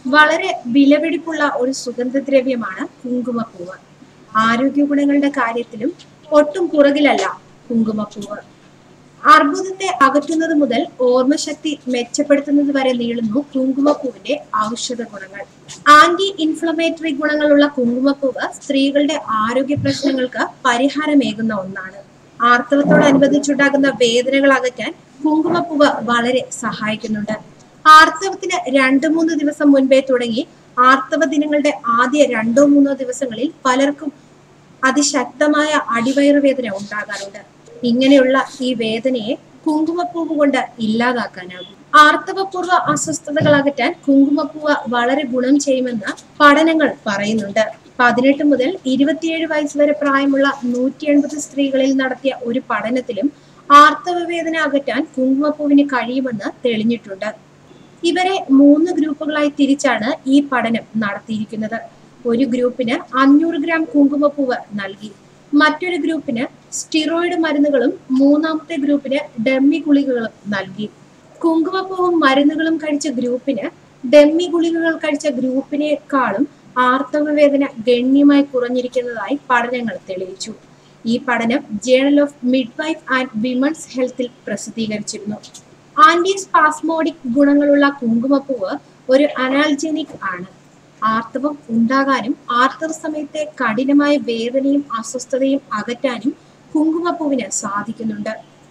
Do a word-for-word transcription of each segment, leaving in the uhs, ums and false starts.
വളരെ വിലപിടിപ്പുള്ള ഒരു സുഗന്ധദ്രവ്യമാണ് കുങ്കുമപ്പൂവ്. ആരോഗ്യ ഗുണങ്ങളുടെ കാര്യത്തിലും ഒട്ടും പുറകിലല്ല കുങ്കുമപ്പൂവ്. അർബുദത്തെ അകറ്റുന്നത് മുതൽ ഓർമ്മശക്തി മെച്ചപ്പെടുത്തുന്നത് വരെ നീളുന്നു കുങ്കുമപ്പൂവിന്റെ ഔഷധ ഗുണങ്ങൾ. ആന്റി ഇൻഫ്ലമേറ്ററി ഗുണങ്ങളുള്ള കുങ്കുമപ്പൂവ് സ്ത്രീകളുടെ ആരോഗ്യ പ്രശ്നങ്ങൾക്ക് പരിഹാരമേകുന്ന ഒന്നാണ്. ആർത്തവത്തോടനുബന്ധിച്ചുണ്ടാകുന്ന വേദനകൾ അകറ്റാൻ കുങ്കുമപ്പൂവ് വളരെ സഹായിക്കുന്നുണ്ട്. ആർത്തവത്തിന് രണ്ടു മൂന്ന് ദിവസം മുൻപേ തുടങ്ങി ആർത്തവ ദിനങ്ങളുടെ ആദ്യ രണ്ടോ മൂന്നോ ദിവസങ്ങളിൽ പലർക്കും അതിശക്തമായ അടിവയറു വേദന ഉണ്ടാകാറുണ്ട്. ഇങ്ങനെയുള്ള ഈ വേദനയെ കുങ്കുമപ്പൂവ് കൊണ്ട് ഇല്ലാതാക്കാനാകും. ആർത്തവപൂർവ്വ അസ്വസ്ഥതകൾ അകറ്റാൻ കുങ്കുമപ്പൂവ് വളരെ ഗുണം ചെയ്യുമെന്ന് പഠനങ്ങൾ പറയുന്നുണ്ട്. പതിനെട്ട് മുതൽ ഇരുപത്തിയേഴ് വയസ്സ് വരെ പ്രായമുള്ള നൂറ്റി എൺപത് സ്ത്രീകളിൽ നടത്തിയ ഒരു പഠനത്തിലും ആർത്തവ വേദന അകറ്റാൻ കുങ്കുമപ്പൂവിന് കഴിയുമെന്ന് തെളിഞ്ഞിട്ടുണ്ട്. ഇവരെ മൂന്ന് ഗ്രൂപ്പുകളായി തിരിച്ചാണ് ഈ പഠനം നടത്തിയിരിക്കുന്നത്. ഒരു ഗ്രൂപ്പിന് അഞ്ഞൂറ് ഗ്രാം കുങ്കുമപ്പൂവ് നൽകി, മറ്റൊരു ഗ്രൂപ്പിന് സ്റ്റിറോയിഡ് മരുന്നുകളും മൂന്നാമത്തെ ഗ്രൂപ്പിന് ഡമ്മി ഗുളികകളും നൽകി. കുങ്കുമപ്പൂവും മരുന്നുകളും കഴിച്ച ഗ്രൂപ്പിന് ഡമ്മി ഗുളികകൾ കഴിച്ച ഗ്രൂപ്പിനേക്കാളും ആർത്തവ വേദന ഗണ്യമായി കുറഞ്ഞിരിക്കുന്നതായി പഠനങ്ങൾ തെളിയിച്ചു. ഈ പഠനം journal of midwife and women's ഹെൽത്തിൽ പ്രസിദ്ധീകരിച്ചിരുന്നു. ആന്റി സ്പാസ്മോഡിക് ഗുണങ്ങളുള്ള കുങ്കുമപ്പൂവ് ഒരു അനാൽജനിക് ആണ്. ആർത്തവം ഉണ്ടാകാനും ആർത്തവ സമയത്തെ കഠിനമായ വേദനയും അസ്വസ്ഥതയും അകറ്റാനും കുങ്കുമപ്പൂവിന് സാധിക്കുന്നുണ്ട്.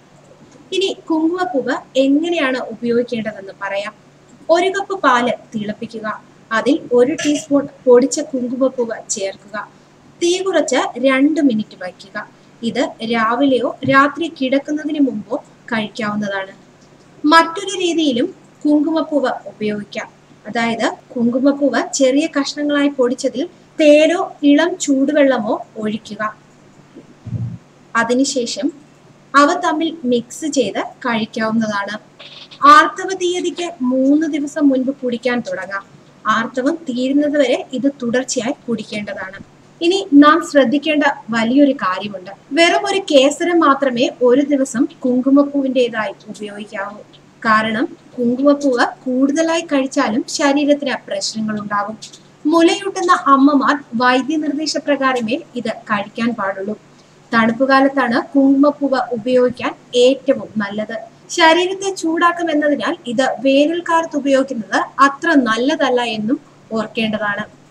ഇനി കുങ്കുമപ്പൂവ് എങ്ങനെയാണ് ഉപയോഗിക്കേണ്ടതെന്ന് പറയാം. ഒരു കപ്പ് പാല് തിളപ്പിക്കുക. അതിൽ ഒരു ടീസ്പൂൺ പൊടിച്ച കുങ്കുമപ്പൂവ് ചേർക്കുക. തീ കുറച്ച് രണ്ട് മിനിറ്റ് വയ്ക്കുക. ഇത് രാവിലെയോ രാത്രി കിടക്കുന്നതിന് മുമ്പോ കഴിക്കാവുന്നതാണ്. മറ്റൊരു രീതിയിലും കുങ്കുമപ്പൂവ് ഉപയോഗിക്കാം. അതായത് കുങ്കുമപ്പൂവ് ചെറിയ കഷ്ണങ്ങളായി പൊടിച്ചതിൽ തേനോ ഇളം ചൂടുവെള്ളമോ ഒഴിക്കുക. അതിനുശേഷം അവ തമ്മിൽ മിക്സ് ചെയ്ത് കഴിക്കാവുന്നതാണ്. ആർത്തവ തീയതിക്ക് മൂന്ന് ദിവസം മുൻപ് കുടിക്കാൻ തുടങ്ങാം. ആർത്തവം തീരുന്നത് വരെ ഇത് തുടർച്ചയായി കുടിക്കേണ്ടതാണ്. ഇനി നാം ശ്രദ്ധിക്കേണ്ട വലിയൊരു കാര്യമുണ്ട്. വെറും ഒരു കേസരം മാത്രമേ ഒരു ദിവസം കുങ്കുമപ്പൂവിൻ്റെതായി ഉപയോഗിക്കാവൂ. കാരണം കുങ്കുമപ്പൂവ് കൂടുതലായി കഴിച്ചാലും ശരീരത്തിന് പ്രശ്നങ്ങൾ ഉണ്ടാകും. മുലയൂട്ടുന്ന അമ്മമാർ വൈദ്യ നിർദ്ദേശപ്രകാരമേ ഇത് കഴിക്കാൻ പാടുള്ളൂ. തണുപ്പ് കാലത്താണ് കുങ്കുമപ്പൂവ് ഉപയോഗിക്കാൻ ഏറ്റവും നല്ലത്. ശരീരത്തെ ചൂടാക്കും എന്നതിനാൽ ഇത് വേനൽക്കാലത്ത് ഉപയോഗിക്കുന്നത് അത്ര നല്ലതല്ല എന്നും ഓർക്കേണ്ടതാണ്.